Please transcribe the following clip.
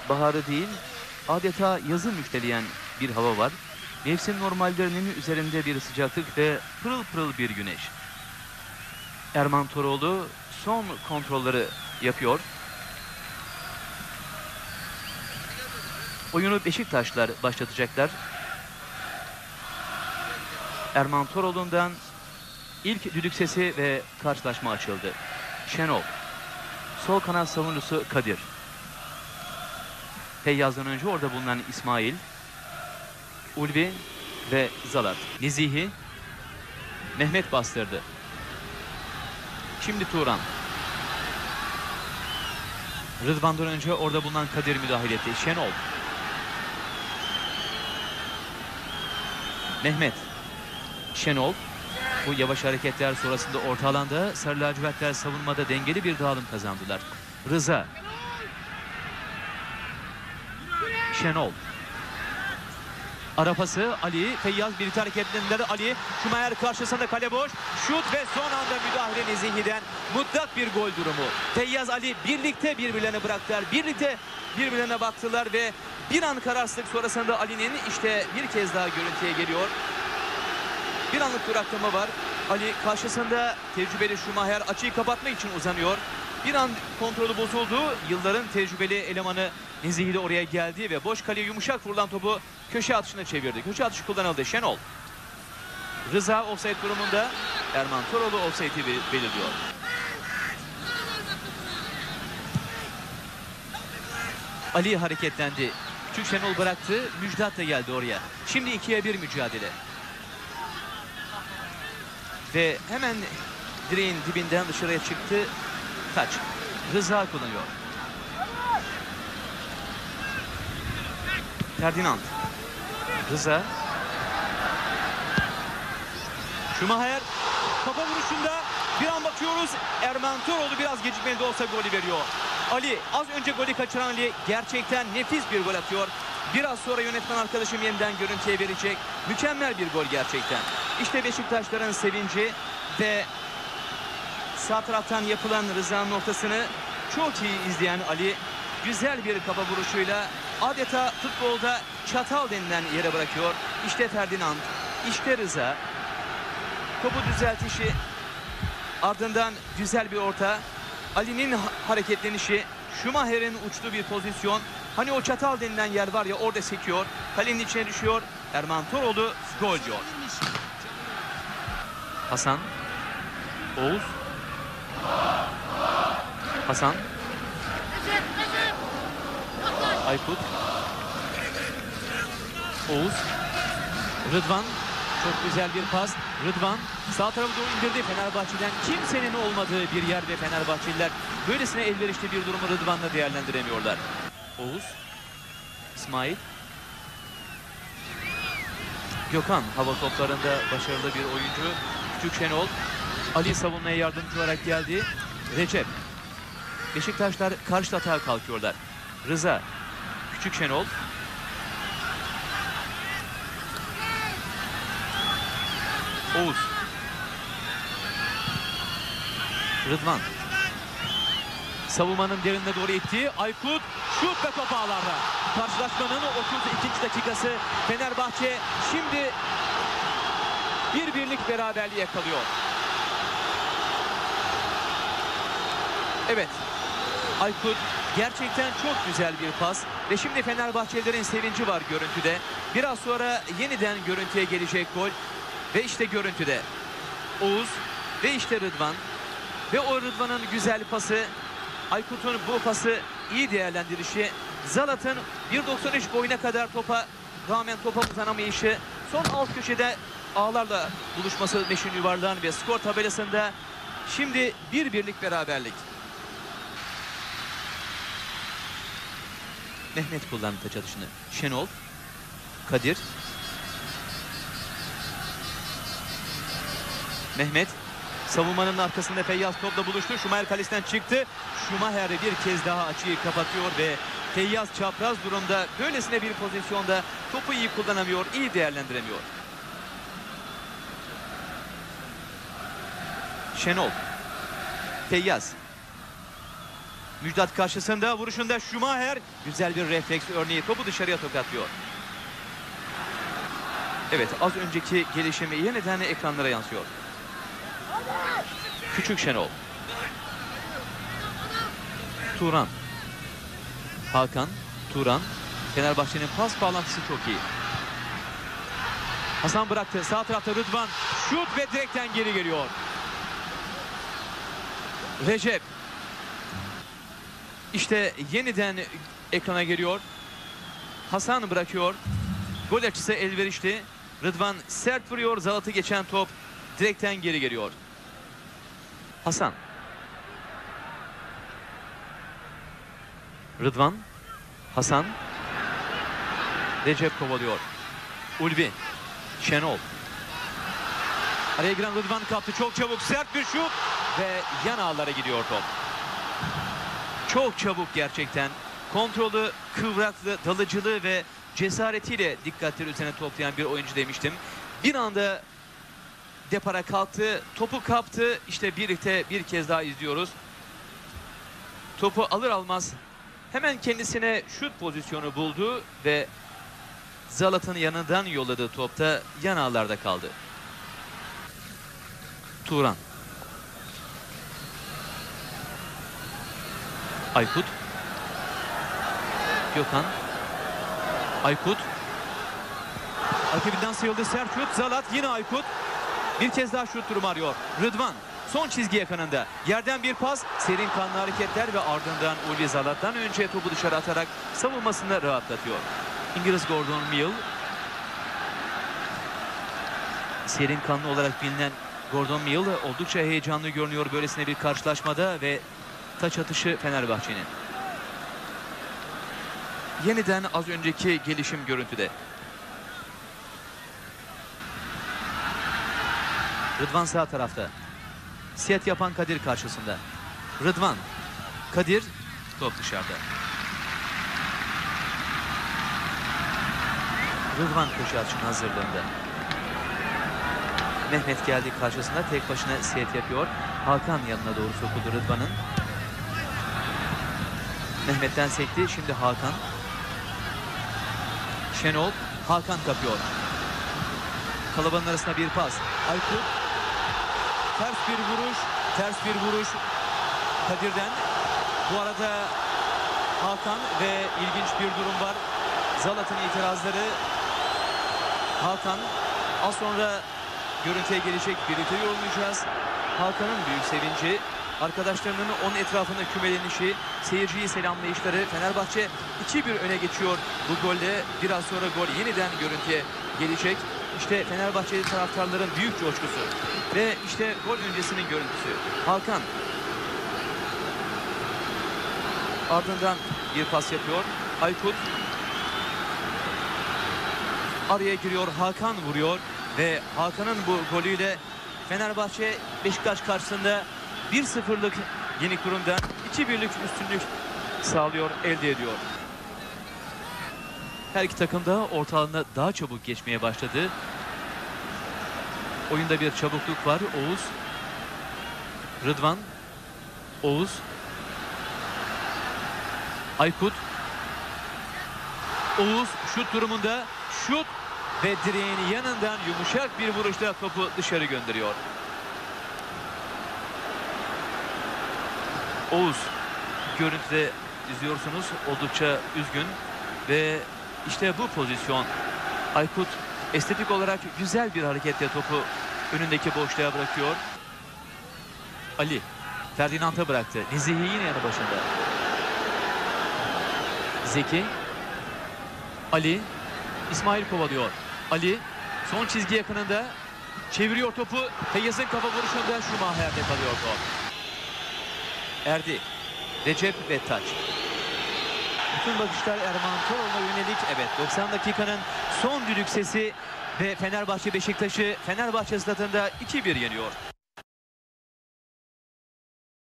baharı değil, adeta yazı müjdeleyen bir hava var. Mevsim normallerinin üzerinde bir sıcaklık ve pırıl pırıl bir güneş. Erman Toroğlu son kontrolleri yapıyor. Oyunu Beşiktaşlar başlatacaklar. Erman Toroğlu'ndan ilk düdük sesi ve karşılaşma açıldı. Şenol. Sol kanat savunucusu Kadir. Feyyaz'dan önce orada bulunan İsmail, Ulvi ve Zalat. Nezihi, Mehmet bastırdı. Şimdi Turan. Rıdvan'dan önce orada bulunan Kadir müdahale etti. Şenol. Mehmet. Şenol. Bu yavaş hareketler sonrasında orta alanda Sarı lacivertler savunmada dengeli bir dağılım kazandılar. Rıza. Şenol. Ara pası Ali. Feyyaz birlikte hareketlendiler. Ali. Şumayer karşısında kale boş. Şut ve son anda müdahale Nezihi'den mutlak bir gol durumu. Feyyaz Ali birlikte birbirlerine bıraktılar. Birlikte birbirlerine baktılar ve bir an kararsızlık sonrasında Ali'nin işte bir kez daha görüntüye geliyor. Bir anlık duraklama var. Ali karşısında tecrübeli Şumayer açıyı kapatmak için uzanıyor. Bir an kontrolü bozuldu. Yılların tecrübeli elemanı Nezihi de oraya geldi ve boş kaleye yumuşak vurulan topu köşe atışına çevirdi. Köşe atışı kullanıldı. Şenol. Rıza offside durumunda. Erman Toroğlu offside'i belirliyor. Ali hareketlendi. Küçük Şenol bıraktı. Müjdat da geldi oraya. Şimdi 2'ye 1 mücadele. Ve hemen direğin dibinden dışarıya çıktı. Taç. Rıza kullanıyor. Ferdinand. Rıza. Şumayer kafa vuruşunda bir an bakıyoruz. Erman Toroğlu biraz gecikmeli de olsa golü veriyor. Ali az önce golü kaçıran Ali gerçekten nefis bir gol atıyor. Biraz sonra yönetmen arkadaşım yeniden görüntüye verecek. Mükemmel bir gol gerçekten. İşte Beşiktaşların sevinci ve sağ taraftan yapılan Rıza'nın noktasını çok iyi izleyen Ali güzel bir kafa vuruşuyla adeta futbolda çatal denilen yere bırakıyor. İşte Ferdinand, işte Rıza. Topu düzeltişi, ardından güzel bir orta. Ali'nin hareketlenişi, Şumaher'in uçtuğu bir pozisyon. Hani o çatal denilen yer var ya, orada sekiyor. Kalenin içine düşüyor. Erman Toroğlu gol diyor. Hasan. Oğuz. Hasan. Aykut. Oğuz. Rıdvan. Çok güzel bir pas. Rıdvan sağ tarafı doğru indirdi. Fenerbahçe'den kimsenin olmadığı bir yer ve Fenerbahçeliler böylesine elverişli bir durumu Rıdvan'la değerlendiremiyorlar. Oğuz. İsmail. Gökhan hava toplarında başarılı bir oyuncu. Küçük Şenol. Ali savunmaya yardımcı olarak geldi. Recep. Beşiktaşlar karşı atağa kalkıyorlar. Rıza. Küçük Şenol. Oğuz. Rıdvan. Savunmanın derinine doğru itti. Aykut. Şut ve top ağlarda. Karşılaşmanın 32. dakikası. Fenerbahçe şimdi bir birlik beraberliği yakalıyor. Evet. Aykut gerçekten çok güzel bir pas. Ve şimdi Fenerbahçelilerin sevinci var görüntüde. Biraz sonra yeniden görüntüye gelecek gol. Ve işte görüntüde Oğuz ve işte Rıdvan. Ve o Rıdvan'ın güzel pası, Aykut'un bu pası iyi değerlendirişi, Zalat'ın 1.93 boyuna kadar topa rağmen topa uzanamayışı, son alt köşede ağlarla buluşması meşin yuvarlağın ve skor tabelasında şimdi bir birlik beraberlik. Mehmet kullandı taç atışını. Şenol, Kadir. Mehmet savunmanın arkasında Feyyaz topla buluştu. Şumayer kalesinden çıktı. Şumayer bir kez daha açıyı kapatıyor ve Feyyaz çapraz durumda böylesine bir pozisyonda topu iyi kullanamıyor, iyi değerlendiremiyor. Şenol. Feyyaz. Müjdat karşısında, vuruşunda Schumacher güzel bir refleks örneği, topu dışarıya tokatlıyor. Evet, az önceki gelişimi yeniden ekranlara yansıyor. Küçük Şenol. Turan. Hakan, Turan. Fenerbahçe'nin pas bağlantısı çok iyi. Hasan bıraktı. Sağ tarafta Rıdvan. Şut ve direkten geri geliyor. Recep. İşte yeniden ekrana geliyor. Hasan bırakıyor. Gol açısı elverişli. Rıdvan sert vuruyor. Zalat'ı geçen top direkten geri geliyor. Hasan. Rıdvan. Hasan. Recep kovalıyor. Ulvi. Şenol. Araya giren Rıdvan kaptı. Çok çabuk sert bir şut. Ve yan ağlara gidiyor top. Çok çabuk gerçekten. Kontrolü, kıvraklığı, dalıcılığı ve cesaretiyle dikkatleri üzerine toplayan bir oyuncu demiştim. Bir anda depara kalktı. Topu kaptı. İşte birlikte bir kez daha izliyoruz. Topu alır almaz hemen kendisine şut pozisyonu buldu ve Zalat'ın yanından yolladığı topta yan ağlarda kaldı. Turan. Aykut. Gökhan. Aykut. Rakibinden sıyrıldı, sert şut. Zalat, yine Aykut. Bir kez daha şut durumu arıyor. Rıdvan son çizgi yakınında. Yerden bir pas, serin kanlı hareketler ve ardından Ulvi Zalat'tan önce topu dışarı atarak savunmasını rahatlatıyor. İngiliz Gordon Mill. Serin kanlı olarak bilinen Gordon Mill oldukça heyecanlı görünüyor böylesine bir karşılaşmada ve taç atışı Fenerbahçe'nin. Yeniden az önceki gelişim görüntüde. Rıdvan sağ tarafta. Set yapan Kadir karşısında. Rıdvan. Kadir. Top dışarıda. Rıdvan köşe atışının hazırlığında. Mehmet geldi karşısında. Tek başına set yapıyor. Hakan yanına doğru sokuldu Rıdvan'ın. Mehmet'ten sekti. Şimdi Hakan. Şenol. Hakan kapıyor. Kalabalığın arasında bir pas. Aykut. Ters bir vuruş. Ters bir vuruş Kadir'den. Bu arada Hakan ve ilginç bir durum var. Zalat'ın itirazları. Hakan az sonra görüntüye gelecek, birlikte yorumlayacağız. Hakan'ın büyük sevinci, arkadaşlarının onun etrafında kümelenişi, seyirciyi selamlayışları. Fenerbahçe 2-1 öne geçiyor bu golle. Biraz sonra gol yeniden görüntüye gelecek. İşte Fenerbahçeli taraftarların büyük coşkusu. Ve işte gol öncesinin görüntüsü. Hakan. Ardından bir pas yapıyor. Aykut. Araya giriyor. Hakan vuruyor. Ve Hakan'ın bu golüyle Fenerbahçe Beşiktaş karşısında 1-0'lık yeni kurumdan 2-1'lik üstünlük sağlıyor, elde ediyor. Her iki takım da orta alana daha çabuk geçmeye başladı. Oyunda bir çabukluk var. Oğuz. Rıdvan. Oğuz. Aykut. Oğuz şut durumunda. Şut ve direğin yanından yumuşak bir vuruşla topu dışarı gönderiyor. Oğuz görüntüde izliyorsunuz. Oldukça üzgün ve işte bu pozisyon. Aykut estetik olarak güzel bir hareketle topu önündeki boşluğa bırakıyor. Ali Ferdinand'a bıraktı. Nezihi yine yanı başında. Zeki. Ali. İsmail kovalıyor. Ali son çizgi yakınında çeviriyor topu. Feyyaz'ın kafa vuruşunda Schumacher'de kalıyor top. Erdi. Recep ve taç. Bütün bakışlar Erman Toroğlu'na yönelik. Evet, 90 dakikanın son düdük sesi ve Fenerbahçe Beşiktaş'ı Fenerbahçe stadında 2-1 yeniyor.